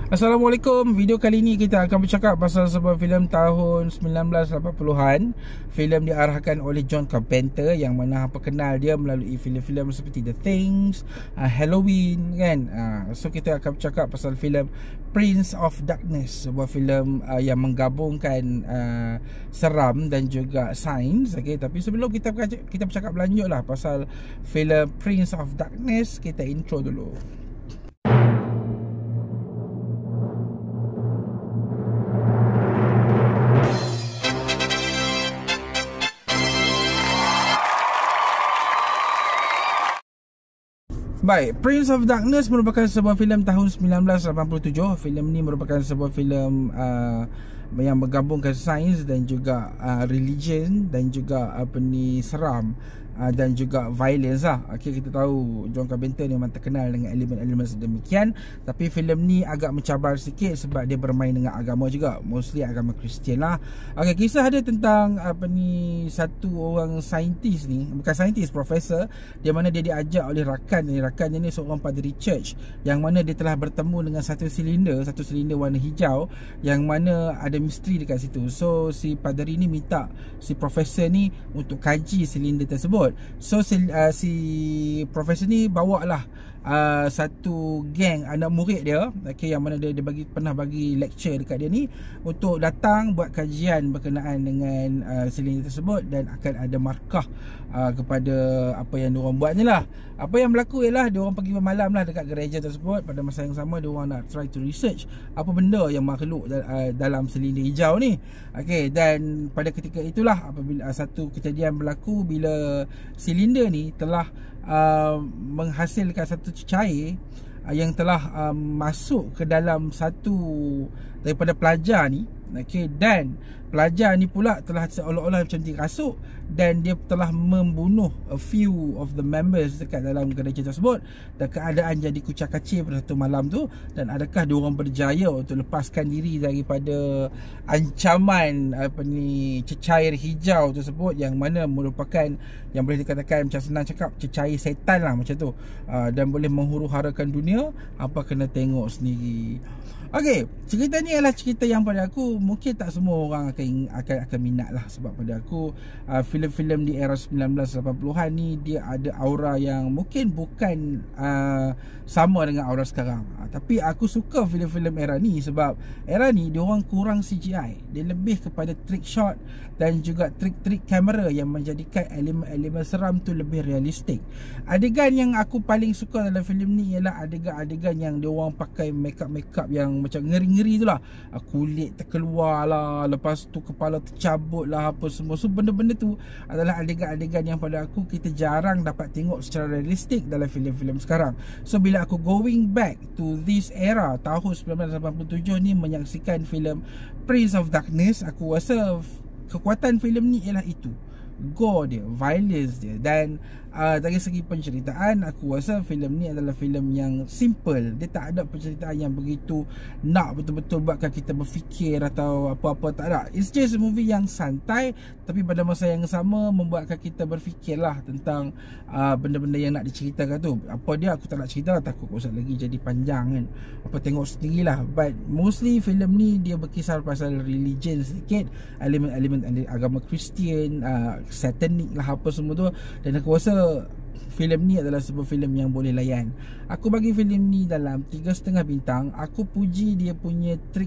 Assalamualaikum. Video kali ini kita akan bercakap pasal sebuah filem tahun 1980-an. Filem diarahkan oleh John Carpenter, yang mana hampa kenal dia melalui filem-filem seperti The Thing, Halloween kan. So kita akan bercakap pasal filem Prince of Darkness, sebuah filem yang menggabungkan seram dan juga sains. Okay, tapi sebelum kita bercakap lanjut lah pasal filem Prince of Darkness, kita intro dulu. Baik, Prince of Darkness merupakan sebuah filem tahun 1987. Filem ni merupakan sebuah filem yang menggabungkan sains dan juga religion dan juga seram dan juga violence lah. Okay, kita tahu John Carpenter ni memang terkenal dengan elemen-elemen sedemikian. Tapi filem ni agak mencabar sikit sebab dia bermain dengan agama juga, mostly agama Kristian lah. Okay, kisah dia tentang satu orang saintis ni, bukan saintis, profesor, di mana dia diajak oleh rakannya ni seorang padri church, yang mana dia telah bertemu dengan satu silinder warna hijau, yang mana ada misteri dekat situ. So si padri ni minta si profesor ni untuk kaji silinder tersebut. So si profesor ni bawa lah satu geng anak murid dia, okay, yang mana dia pernah bagi lecture dekat dia ni, untuk datang buat kajian berkenaan dengan silinder tersebut, dan akan ada markah kepada apa yang diorang buat ni lah. Apa yang berlaku ialah diorang pergi bermalam lah dekat gereja tersebut. Pada masa yang sama diorang nak try to research apa benda yang makhluk dalam silinder hijau ni. Okay, dan pada ketika itulah apabila satu kejadian berlaku, bila silinder ni telah menghasilkan satu cair yang telah masuk ke dalam satu daripada pelajar ni. Okay, dan pelajar ni pula telah seolah-olah macam dirasuk, dan dia telah membunuh a few of the members dekat dalam gereja tersebut, dan keadaan jadi kucak-kacir pada satu malam tu. Dan adakah diorang berjaya untuk lepaskan diri daripada ancaman cecair hijau tersebut, yang mana merupakan, yang boleh dikatakan macam senang cakap, cecair setan lah macam tu, dan boleh menghuru-harakan dunia. Apa kena tengok sendiri. Okay, cerita ni adalah cerita yang pada aku mungkin tak semua orang akan minat lah. Sebab pada aku filem-filem di era 1980-an ni dia ada aura yang mungkin bukan sama dengan aura sekarang. Tapi aku suka filem-filem era ni sebab era ni diorang kurang CGI. Dia lebih kepada trick shot dan juga trik-trik kamera yang menjadikan elemen-elemen seram tu lebih realistik. Adegan yang aku paling suka dalam filem ni ialah adegan-adegan yang diorang pakai makeup yang macam ngeri-ngeri tu lah. Kulit terkeluar lah, lepas tu kepala tercabut lah, apa semua. So benda-benda tu adalah adegan-adegan yang pada aku kita jarang dapat tengok secara realistik dalam filem-filem sekarang. So bila aku going back to this era tahun 1987 ni, menyaksikan filem Prince of Darkness, aku rasa kekuatan filem ni ialah itu, gore dia, violence dia. Dan dari segi penceritaan, aku rasa filem ni adalah filem yang simple. Dia tak ada penceritaan yang begitu nak betul-betul buatkan kita berfikir atau apa-apa, tak ada. It's just a movie yang santai, tapi pada masa yang sama membuatkan kita berfikirlah tentang benda-benda yang nak diceritakan tu. Apa dia aku tak nak cerita lah, takut kosong lagi jadi panjang kan. Apa tengok sendirilah. But mostly filem ni dia berkisar pasal religion sedikit, elemen-elemen agama Kristian, satanik lah, apa semua tu. Dan aku rasa filem ni adalah sebuah filem yang boleh layan. Aku bagi filem ni dalam 3.5 bintang. Aku puji dia punya trick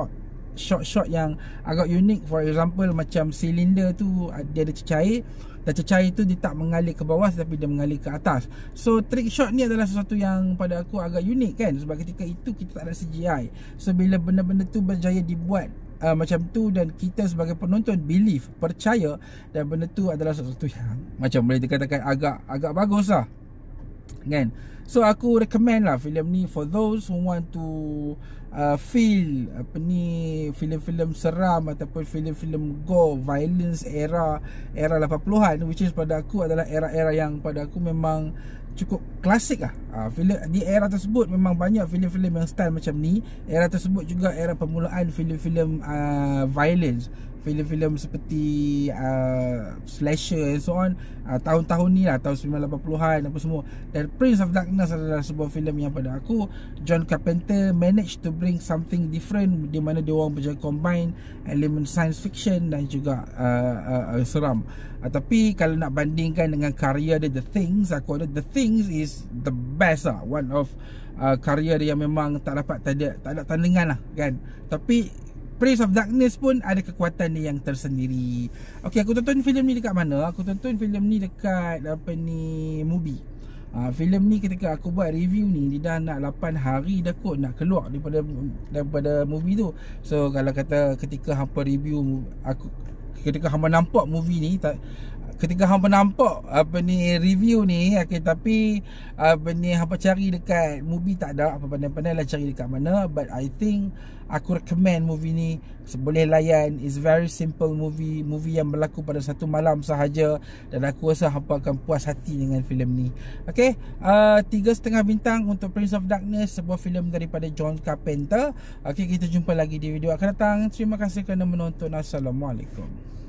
shot yang agak unik. For example, macam silinder tu dia ada cecair, dan cecair tu dia tak mengalir ke bawah tapi dia mengalir ke atas. So trick shot ni adalah sesuatu yang pada aku agak unik kan, sebab ketika itu kita tak ada CGI. So bila benda-benda tu berjaya dibuat macam tu, dan kita sebagai penonton percaya, dan benda tu adalah sesuatu yang macam boleh dikatakan agak bagus lah kan. So aku recommend lah filem ni for those who want to feel filem-filem seram ataupun filem-filem gore, violence era 80-an, which is pada aku adalah era-era yang pada aku memang cukup klasik lah. Filem di era tersebut memang banyak filem-filem yang style macam ni. Era tersebut juga era permulaan filem-filem violence, filem-filem seperti slasher and so on. Tahun-tahun ni lah, tahun 1980-an apa semua. Dan Prince of Darkness adalah sebuah filem yang pada aku John Carpenter managed to bring something different, di mana dia orang berjaya combine elemen science fiction dan juga seram. Tapi kalau nak bandingkan dengan karya dia The Things, aku ada The Things is the best lah. One of karya dia yang memang tak ada tandingan lah kan. Tapi Prince of Darkness pun ada kekuatan dia yang tersendiri. Okey, aku tonton filem ni dekat mana? Aku tonton filem ni dekat Mubi. Filem ni ketika aku buat review ni, dia dah nak 8 hari dah kot nak keluar daripada movie tu. So kalau kata ketika hampa review ketika hampa nampak movie ni, ketika hampa nampak review ni, tapi hampa cari dekat movie tak ada, apa pandai-pandai lah cari dekat mana. But I think aku recommend movie ni, boleh layan. It's very simple movie yang berlaku pada satu malam sahaja, dan aku rasa hampa akan puas hati dengan filem ni. Okay, 3.5 bintang untuk Prince of Darkness, sebuah filem daripada John Carpenter. Okay, kita jumpa lagi di video akan datang. Terima kasih kerana menonton. Assalamualaikum.